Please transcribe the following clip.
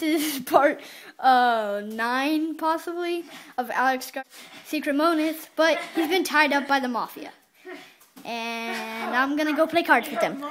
this is part 9, possibly, of Alex Secret Moments, but he's been tied up by the Mafia. And I'm going to go play cards with him.